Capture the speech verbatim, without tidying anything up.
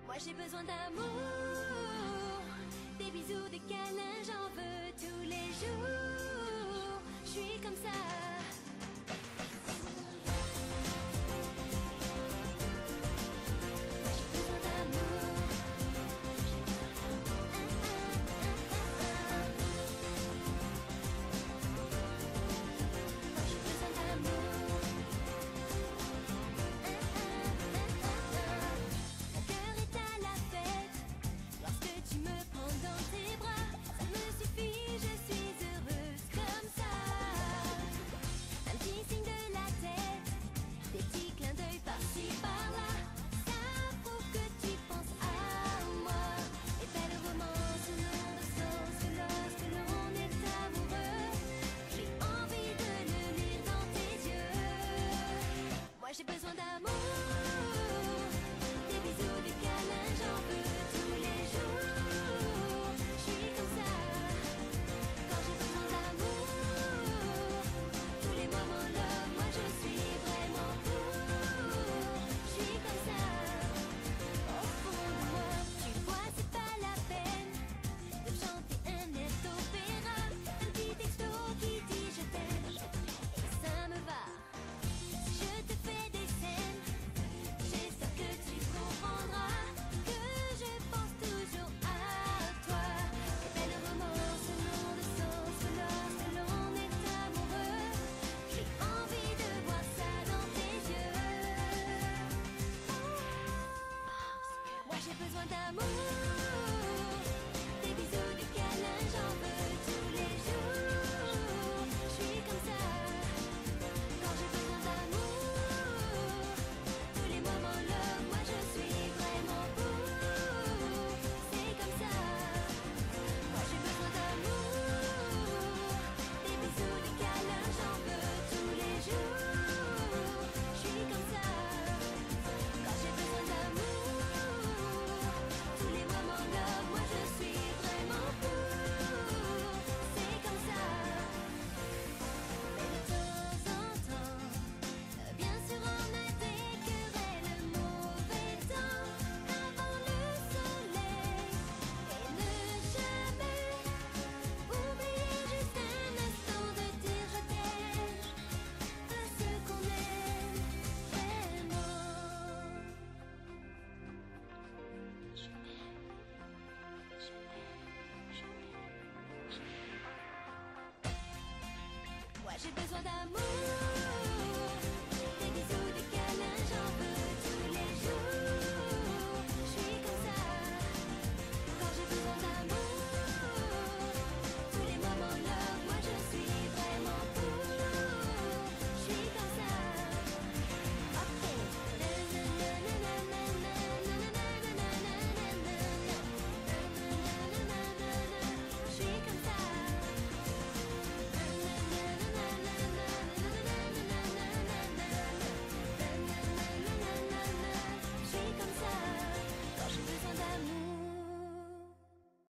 Moi j'ai besoin d'amour, des bisous, des câlins, j'en veux tous les jours. Je suis comme ça. Moi j'ai besoin d'amour. Moi j'ai besoin d'amour. Mon cœur est à la fête lorsque tu me prends dans tes bras. Ça me suffit, je suis heureuse comme ça. Un petit signe de la tête, des petits clins d'œil par-ci par-là. Ça prouve que tu penses à moi. Et belle romance n'ont de sens que lorsque l'on est amoureux. J'ai envie de le lire dans tes yeux. Moi j'ai besoin d'amour, des bisous, des câlins, j'en veux tous les jours. Je suis comme ça, quand j'ai besoin d'amour. Tous les moments là, moi je suis vraiment pour. Je suis comme ça, au fond de moi. Tu vois, c'est pas la peine de chanter un air d'opéra. Un petit texto qui dit je t'aime, et ça me va. Si je te fais des scènes, j'espère que tu comprendras que je pense toujours à toi. Les belles romances n'ont de sens que lorsque l'on est amoureux. J'ai envie de voir ça dans tes yeux. Moi j'ai besoin d'amour.